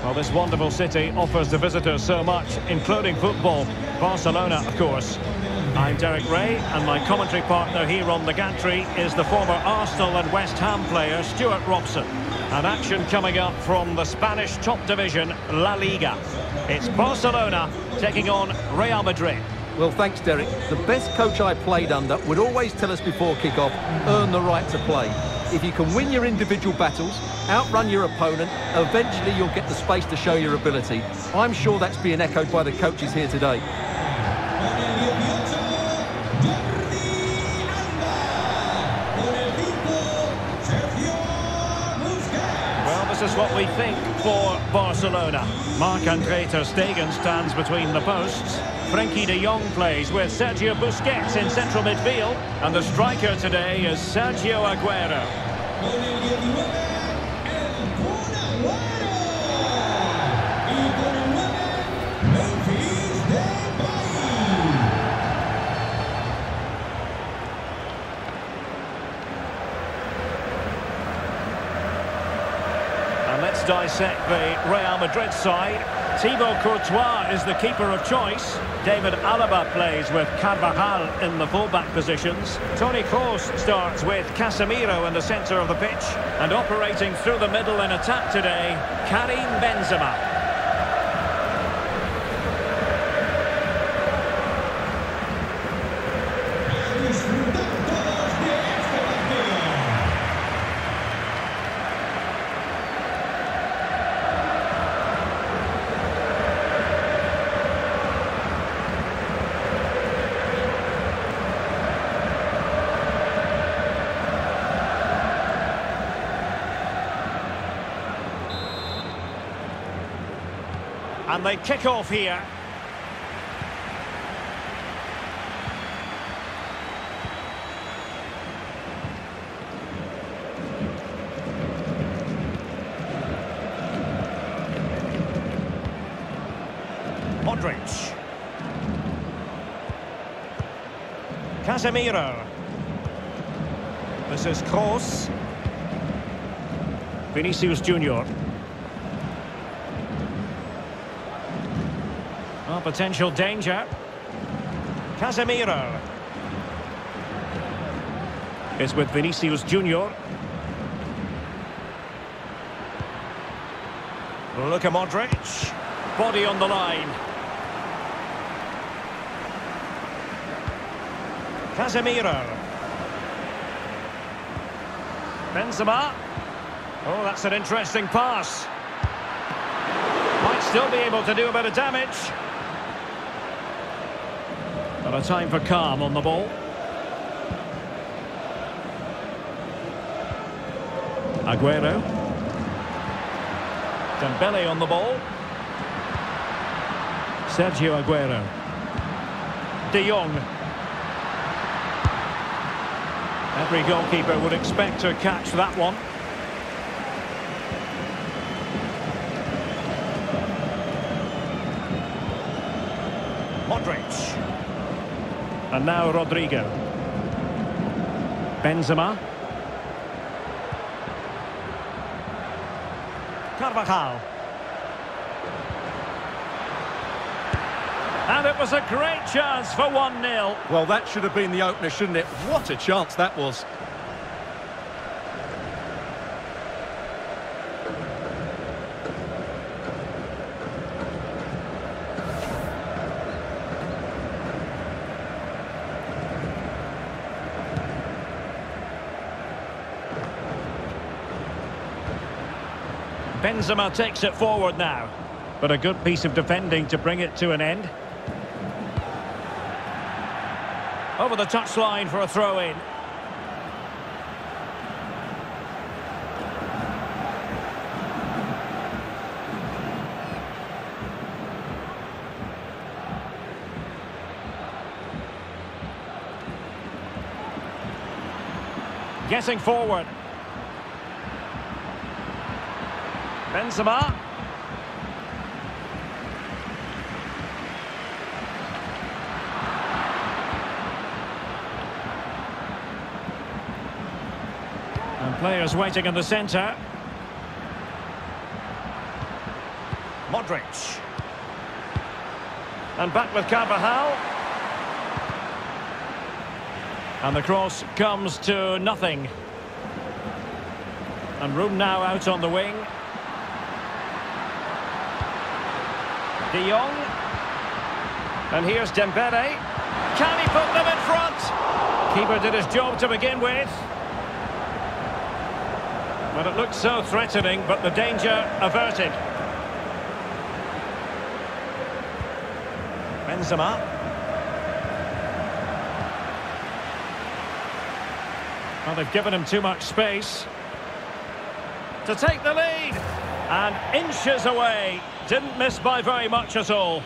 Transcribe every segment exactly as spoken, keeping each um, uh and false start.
Well, this wonderful city offers the visitors so much, including football. Barcelona, of course. I'm Derek Ray, and my commentary partner here on the gantry is the former Arsenal and West Ham player Stuart Robson. An action coming up from the Spanish top division, La Liga. It's Barcelona taking on Real Madrid. Well, thanks, Derek. The best coach I played under would always tell us before kick-off, earn the right to play. If you can win your individual battles, outrun your opponent, eventually you'll get the space to show your ability. I'm sure that's being echoed by the coaches here today. Well, this is what we think for Barcelona. Marc-Andre ter Stegen stands between the posts. Frenkie de Jong plays with Sergio Busquets in central midfield. And the striker today is Sergio Aguero. And let's dissect the Real Madrid side. Thibaut Courtois is the keeper of choice. David Alaba plays with Carvajal in the fullback positions. Toni Kroos starts with Casemiro in the centre of the pitch. And operating through the middle in attack today, Karim Benzema. And they kick off here. Modric. Casemiro. This is Kroos. Vinicius Junior Oh, potential danger. Casemiro. It's with Vinicius Junior Luka Modric. Body on the line. Casemiro. Benzema. Oh, that's an interesting pass. Might still be able to do a bit of damage. But a time for calm on the ball. Aguero. Dembele on the ball. Sergio Aguero. De Jong. Every goalkeeper would expect to catch that one. Modric. And now Rodrigo. Benzema. Carvajal. And it was a great chance for one nil. Well, that should have been the opener, shouldn't it? What a chance that was. Benzema takes it forward now. But a good piece of defending to bring it to an end. Over the touchline for a throw-in. Getting forward. Benzema. And players waiting in the centre. Modric. And back with Carvajal. And the cross comes to nothing. And room now out on the wing. De Jong. And here's Dembele. Can he put them in front? Keeper did his job to begin with. But it looked so threatening, but the danger averted. Benzema. Well, they've given him too much space to take the lead. And inches away. Didn't miss by very much at all.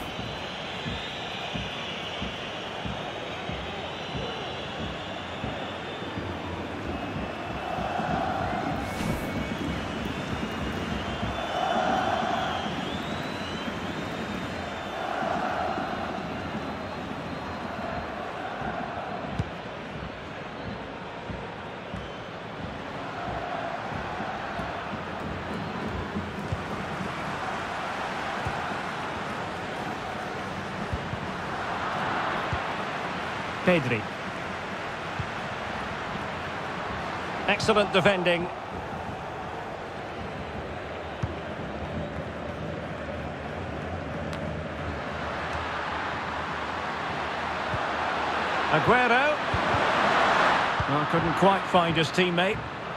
Pedri. Excellent defending. Aguero. Well, couldn't quite find his teammate.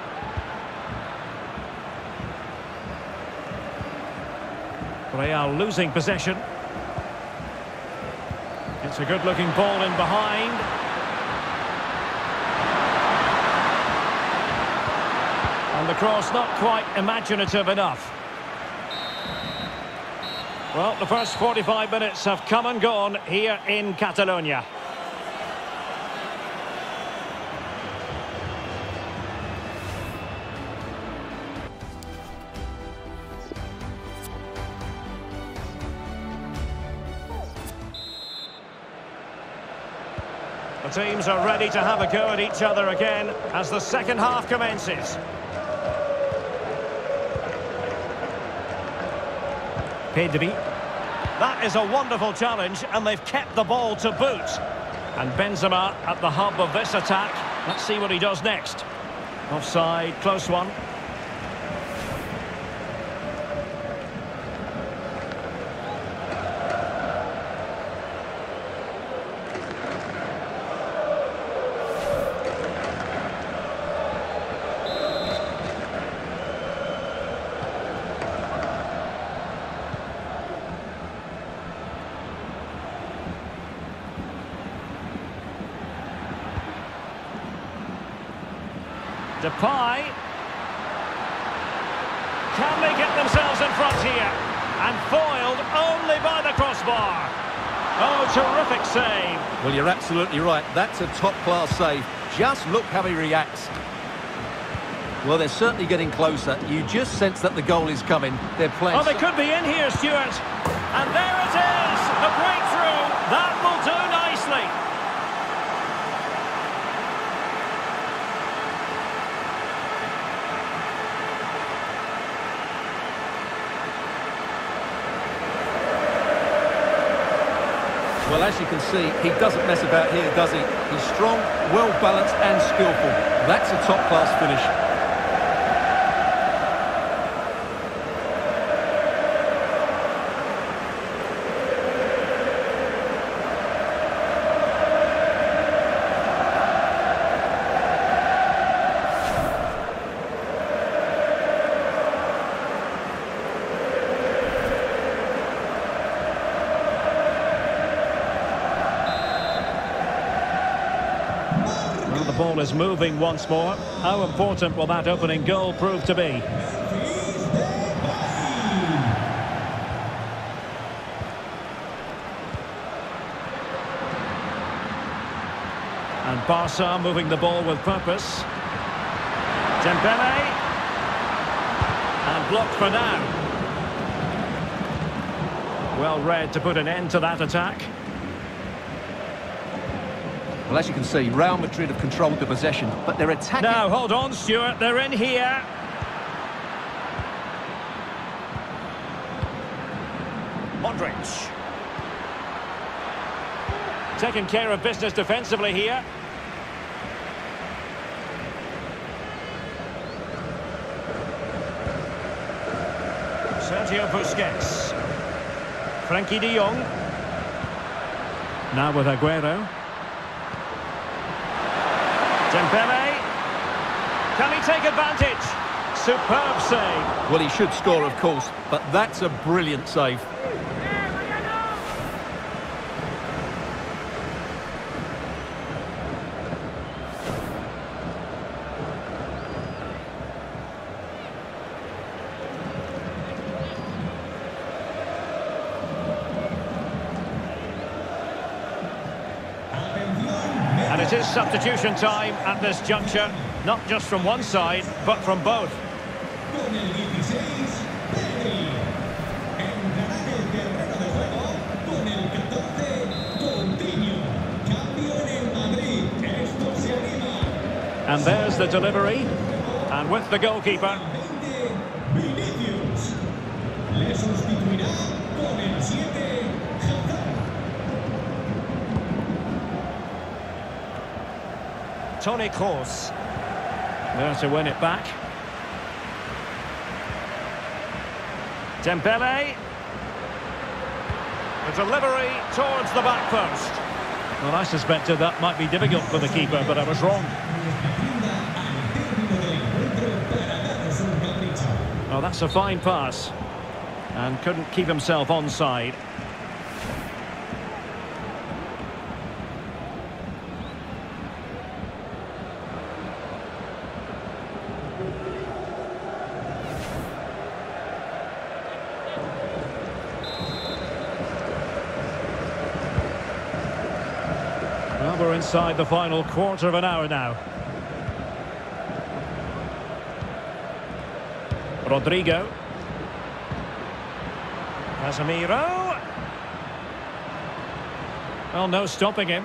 Real losing possession. It's a good-looking ball in behind. And the cross not quite imaginative enough. Well, the first forty-five minutes have come and gone here in Catalonia. The teams are ready to have a go at each other again as the second half commences. Pedri. That is a wonderful challenge, and they've kept the ball to boot. And Benzema at the hub of this attack. Let's see what he does next. Offside, close one. Depay. Can they get themselves in front here? And foiled only by the crossbar. Oh, terrific save. Well, you're absolutely right. That's a top-class save. Just look how he reacts. Well, they're certainly getting closer. You just sense that the goal is coming. They're playing... Oh, they could be in here, Stuart. And there it is. A breakthrough. That will do nicely. Well, as you can see, he doesn't mess about here, does he? He's strong, well-balanced and skillful. That's a top-class finish. The ball is moving once more. How important will that opening goal prove to be? And Barca moving the ball with purpose. Dembele. And blocked for now. Well read to put an end to that attack. Well, as you can see, Real Madrid have controlled the possession, but they're attacking... Now, hold on, Stuart. They're in here. Modric. Taking care of business defensively here. Sergio Busquets. Frankie de Jong. Now with Aguero. Dembele. Can he take advantage? Superb save. Well, he should score, of course, but that's a brilliant save. And it is substitution time at this juncture, not just from one side, but from both. Con el dieciséis, Pedri. Entrará en el terreno de juego con el catorce, Coutinho. Cambio en el Madrid. Esto se anima. And there's the delivery. And with the goalkeeper. veinte, Vinicius. Le sustituirá con el siete, Hazard. Toni Kroos. There to win it back. Dembele. The delivery towards the back post. Well, I suspected that might be difficult for the keeper, but I was wrong. Oh, that's a fine pass. And couldn't keep himself onside. Well, we're inside the final quarter of an hour now. Rodrigo. Casemiro. Well, no stopping him.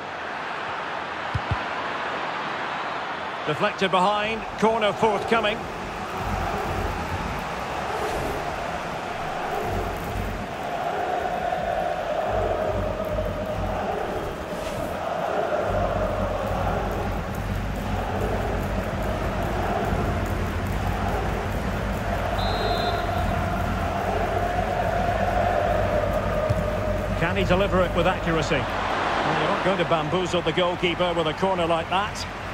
Deflected behind. Corner forthcoming. Can he deliver it with accuracy? Well, you're not going to bamboozle the goalkeeper with a corner like that.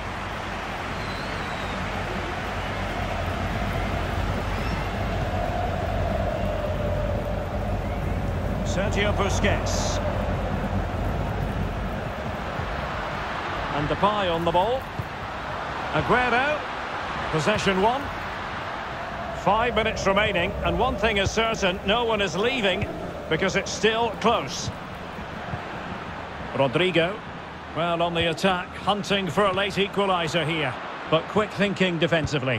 Sergio Busquets. And Depay on the ball. Aguero. Possession one. Five minutes remaining, and one thing is certain, no one is leaving, because it's still close. Rodrigo, well, on the attack, hunting for a late equaliser here, but quick thinking defensively.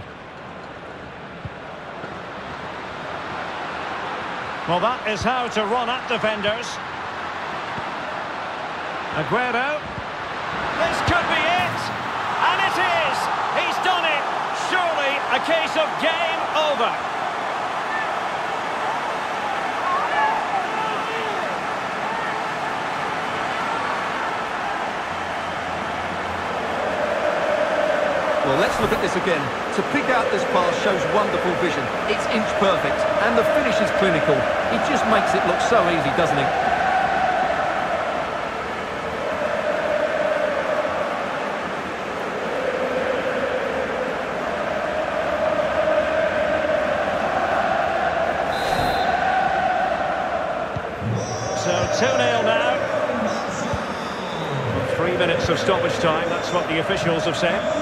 Well, that is how to run at defenders. Aguero. This could be it, and it is. He's done it. Surely a case of game over. Well, let's look at this again. To pick out this pass shows wonderful vision. It's inch perfect, and the finish is clinical. He just makes it look so easy, doesn't he? So two nil now. Three minutes of stoppage time, that's what the officials have said.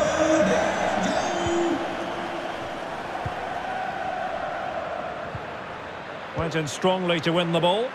Went in strongly to win the ball.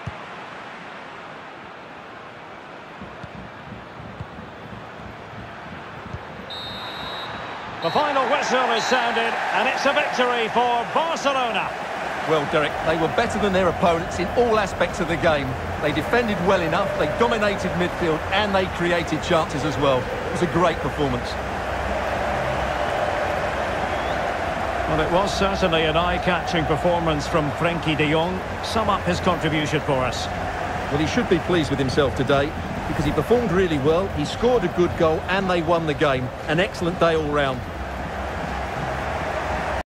The final whistle is sounded, and it's a victory for Barcelona. Well, Derek, they were better than their opponents in all aspects of the game. They defended well enough, they dominated midfield, and they created chances as well. It was a great performance. Well, it was certainly an eye-catching performance from Frenkie de Jong. Sum up his contribution for us. Well, he should be pleased with himself today because he performed really well. He scored a good goal and they won the game. An excellent day all round.